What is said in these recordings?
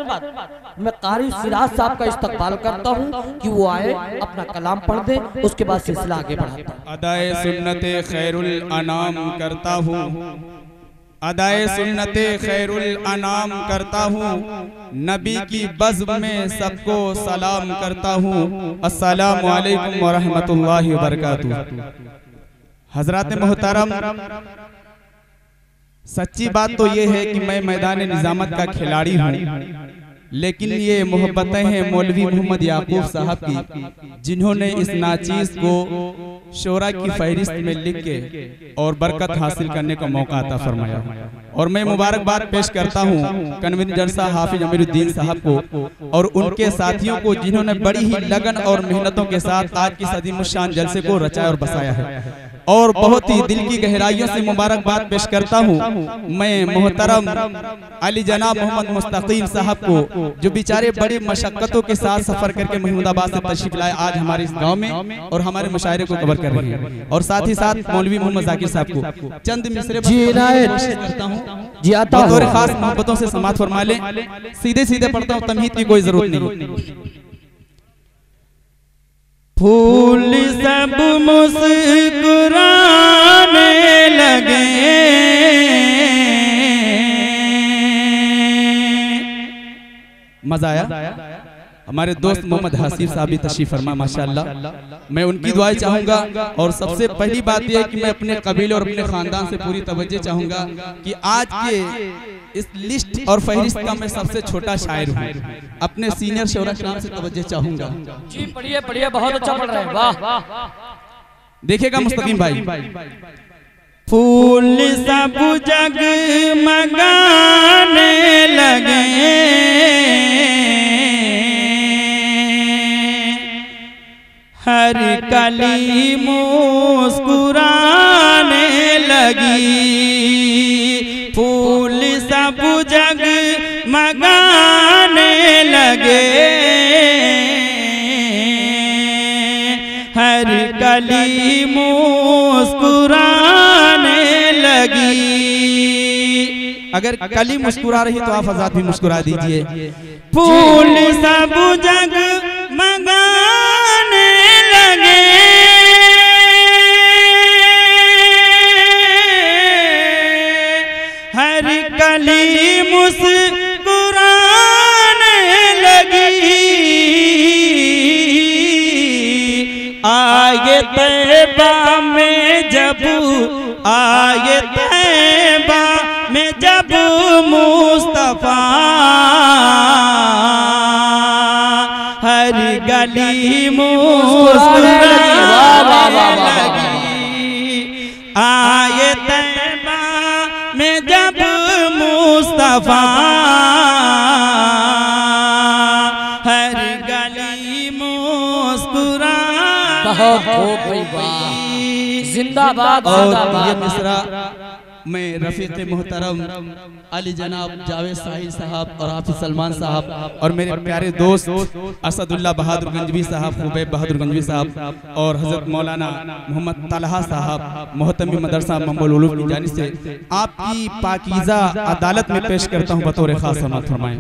मैं कारी सिराज साहब का इस्तकबाल करता हूँ कि वो आए, अपना कलाम पढ़ दे, उसके बाद सिलसिला आगे बढ़ाता हूँ। अदाए सुन्नते खैरुल अनाम करता हूँ, अदाए सुन्नते खैरुल अनाम करता हूँ, नबी की बज़्म में सबको सलाम करता हूँ। अस्सलामु अलैकुम व रहमतुल्लाहि व बरकातुहू। हज़रात मोहतरम, सच्ची बात तो ये है कि मैं मैदान निज़ामत का खिलाड़ी हूँ, लेकिन ये मोहब्बतें हैं मौलवी मोहम्मद याकूब साहब की, जिन्होंने इस नाचीज़ को शोरा की फहरिस्त में लिख के और बरकत हासिल करने का मौका अता फरमाया। और मैं मुबारकबाद पेश करता हूँ कन्वीनर साहब हाफिज अमीरुद्दीन साहब को और उनके साथियों को, जिन्होंने बड़ी ही लगन और मेहनतों के साथ आज की अज़ीमुश्शान जलसे को रचाया और बसाया है। और बहुत ही दिल की गहराइयों से मुबारकबाद पेश करता हूँ मैं मोहतरम अली जनाब मोहम्मद मुस्तकीम साहब को, जो बेचारे बड़ी मशक्कतों के साथ सफर करके महमूदाबाद से तशरीफ लाए आज हमारे इस गांव में और हमारे मुशायरे को कवर कर रहे हैं। और साथ ही साथ मौलवी मोहम्मद जाकिर साहब को चंद मिसरे करता हूँ जी, आता और खास मोहब्बतों से समात फरमा लें। सीधे सीधे पढ़ता हूँ, तमहीद की कोई जरूरत नहीं। फूल सब मुस्कुराने लगे, मजा आया। हमारे दोस्त मोहम्मद हसीब साहब भी तशरीफ फरमा माशाअल्लाह, मैं उनकी दुआएं चाहूंगा। और सबसे पहली बात यह है कि मैं अपने कबीले और अपने खानदान से पूरी तवज्जो चाहूंगा कि आज के इस लिस्ट और फहरिस्त का मैं सबसे छोटा शायर हूँ। अपने सीनियर शोरा कराम से तवज्जो चाहूंगा। जी पढ़िए पढ़िए, बहुत अच्छा पढ़ रहे हैं, वाह। देखिएगा मुस्तकीम भाई, फूल सब जगमगाने लगे, हर कली मुस्कुराने लगी, फूल सब जगमगाने लगे, हर कली मुस्कुराने लगी। अगर कली मुस्कुरा रही तो आप आजाद भी मुस्कुरा दीजिए। फूल सब जगमगाने लगे, हर कली मुस्कुराने लगी, आए तैबा में जब, आए तैबा में जब मुस्तफा, हर गली मुस्कुराने लगी, आए तैबा में जब मुस्तफा, हर गली मुस्कुरा। बहुत खूब भाई, वाह, जिंदाबाद। और ये मिसरा मैं रफीक मोहतरम अली जनाब जावेद साहिल साहब और हाफिज सलमान साहब और मेरे प्यारे दोस्त असदुल्ला बहादुर गंजवी साहब, हुबैब बहादुर गंजवी साहब और हजरत मौलाना मोहम्मद तलहा साहब मोहतमी मदरसा मंबुल उलूम की जानिब से आपकी पाकीज़ा अदालत में पेश करता हूँ बतौर खास समाअत फरमाएं।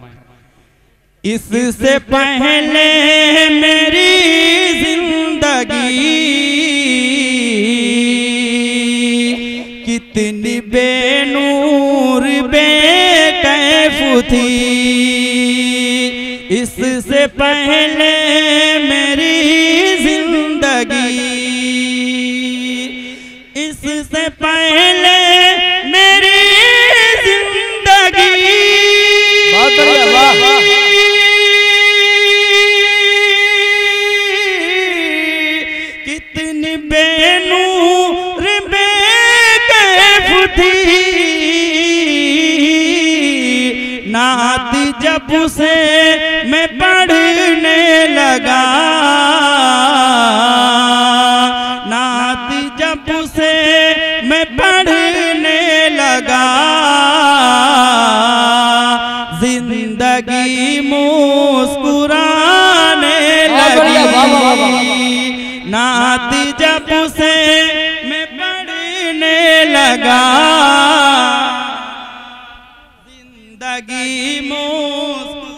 इससे पहले मेरी जिंदगी कितनी बेनूर बेकैफ थी, इससे पहले मेरी जिंदगी, इससे पहले मेरी जिंदगी कितनी बेनूर बेकैफ थी, नात जब से मैं पढ़ने लगा, नात जब से मैं पढ़ने लगा, जिंदगी मुस्कुराने लगी, नात जब से मैं पढ़ने लगा, जिंदगी मुस्कुराने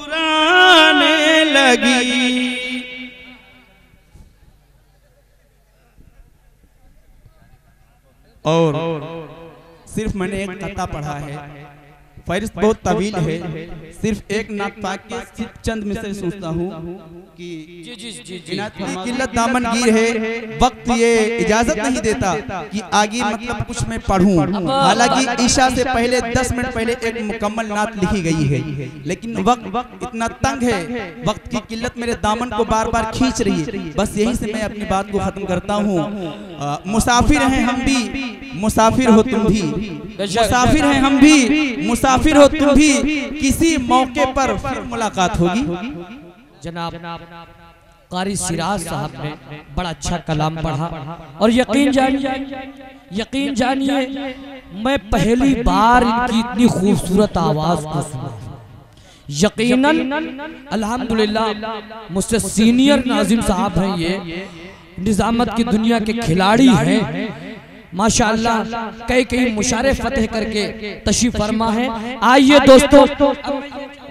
और सिर्फ मैंने एक कथा पढ़ा है, फहरिस्त बहुत तवील है, सिर्फ एक नात पाक के सिर्फ चंद में से सोचता हूँ कि किल्लत दामनगीर है, वक्त ये इजाजत नहीं देता कि आगे मतलब कुछ मैं पढ़ूं। हालांकि ईशा से पहले 10 मिनट पहले एक मुकम्मल नात लिखी गई है, लेकिन वक्त इतना तंग है, वक्त की किल्लत मेरे दामन को बार बार खींच रही है। बस यही से मैं अपनी बात को खत्म करता हूँ। मुसाफिर हैं हम भी, मुसाफिर हो तुम भी, मुसाफिर हैं हम भी, मुसाफिर हो तुम भी, किसी मौके पर फिर मुलाकात होगी। जनाब कारी सिराज साहब ने बड़ा अच्छा कलाम पढ़ा और यकीन जानिए मैं पहली बार इनकी इतनी खूबसूरत आवाज को सुना। यकीनन अल्हम्दुलिल्लाह मुझसे सीनियर नाज़िम साहब हैं, ये निजामत की दुनिया के खिलाड़ी हैं माशाअल्लाह। कई मुशारे फतेह करके तशरीफ फरमा है। आइए दोस्तों